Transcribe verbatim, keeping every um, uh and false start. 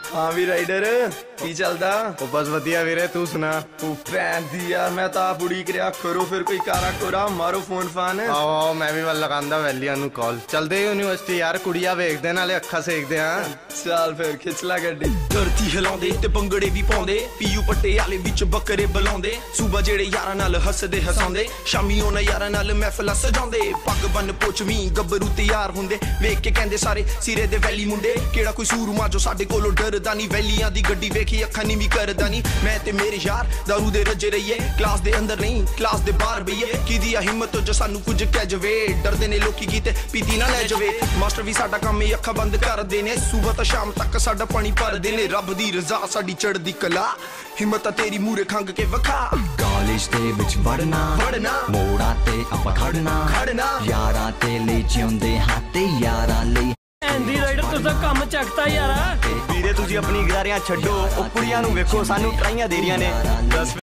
हाँ भी राइडर की चलदा ਉਹ ਬਸ ਵਧੀਆ ਵੀਰੇ ਤੂੰ ਸੁਣਾ। ਉਹ ਭੈਣ ਦੀ ਯਾਰ मैं तो आप उड़ी करिया करो फिर कोई कारा कोरा मारो फोन फान। ਆਓ ਆਓ मैं भी ਵੱਲ ਲਗਾਉਂਦਾ ਵੈਲੀਆਂ ਨੂੰ ਕਾਲ। ਚਲਦੇ ਯੂਨੀਵਰਸਿਟੀ ਯਾਰ ਕੁੜੀਆਂ ਵੇਖਦੇ ਨਾਲੇ ਅੱਖਾਂ ਸੇਕਦੇ ਆ। ਚੱਲ ਫਿਰ ਖਿੱਚ ਲਾ ਗੱਡੀ। ਧਰਤੀ ਹਿਲਾਉਂਦੇ ਤੇ ਭੰਗੜੇ ਵੀ ਪਾਉਂਦੇ ਪੀਯੂ ਪਟਿਆਲੇ ਵਿੱਚ ਬੱਕਰੇ ਬੁਲਾਉਂਦੇ ਸੂਬਾ ਜਿਹੜੇ ਯਾਰਾਂ ਨਾਲ ਹੱਸਦੇ ਹਸਾਉਂਦੇ ਸ਼ਾਮੀ ਉਹਨਾਂ ਯਾਰਾਂ ਨਾਲ ਮਹਿਫਲਾਂ ਸਜਾਉਂਦੇ ਪੱਗ ਬੰਨ ਪੁੱਛਵੀਂ ਗੱਭਰੂ ਤਿਆਰ ਹੁੰਦੇ ਵੇਖ ਕੇ ਕਹਿੰਦੇ ਸਾਰੇ ਸਿਰੇ ਦੇ ਵੈਲੀ ਮੁੰਡੇ ਕਿਹੜਾ ਕੋਈ ਸੂਰਮਾ ਜੋ ਸਾਡੇ ਕੋਲੋਂ ਡਰਦਾ ਨਹੀਂ ਵੈਲੀਆਂ ਦੀ ਗੱਡੀ ਵੇਖੀ ਅੱਖਾਂ ਨੀ ਵੀ ਕਰਦਾ ਨਹੀਂ ਮੈਂ ਤੇ ਮੇਰੇ ਯਾਰ ਦਾਰੂ ਦੇ ਰੱਜੇ ਰਹੀਏ ਕਲਾਸ ਦੇ ਅੰਦਰ ਨਹੀਂ ਕਲਾਸ ਦੇ ਬਾਹਰ ਬਈਏ ਕਿਹਦੀ ਆ ਹਿੰਮਤ ਜੋ ਸਾਨੂੰ ਕੁਝ ਕਹਿ ਜਵੇ ਡਰਦੇ ਨੇ ਲੋਕੀ ਕੀਤੇ ਪੀਤੀ ਨਾ ਲੈ ਜਵੇ ਮਾਸਟਰ ਵੀ ਸਾਡਾ ਕੰਮ ਹੀ ਅੱਖਾਂ ਬੰਦ ਕਰਦੇ ਨੇ ਸਵੇਰ ਤੋਂ ਸ਼ਾਮ ਤੱਕ ਸਾਡਾ ਪਾਣੀ ਭਰਦੇ ਨੇ ਰੱਬ ਦੀ ਰਜ਼ਾ ਸਾਡੀ ਚੜ੍ਹਦੀ ਕਲਾ ਹਿੰਮਤ ਤੇਰੀ ਮੂਰੇ ਖੰਗ ਕੇ ਵਖਾ ਕਾਲਜ ਦੇ ਵਿੱਚ ਵੜਨਾ ਵੜਨਾ ਮੋੜਾਂ ਤੇ ਆਪਾਂ ਖੜਨਾ ਖੜਨਾ ਯਾਰਾਂ ਤੇ ਲਈ ਜਿਉਂਦੇ ਹਾਂ ਤੇ ਯਾਰਾਂ ਲਈ ਐਂਦੀ ਰਾਈਡਰ ਤੁਸੀਂ ਕੰਮ ਚੱਕਤਾ ਯਾਰਾ। ਵੀਰੇ ਤੁਸੀਂ ਆਪਣੀ ਗਰਾਰੀਆਂ ਛੱਡੋ ਉਹ ਕੁੜੀਆਂ ਨੂੰ ਵੇਖੋ ਸਾਨੂੰ ਟਰਾਈਆਂ ਦੇ ਰਹੀਆਂ ਨੇ।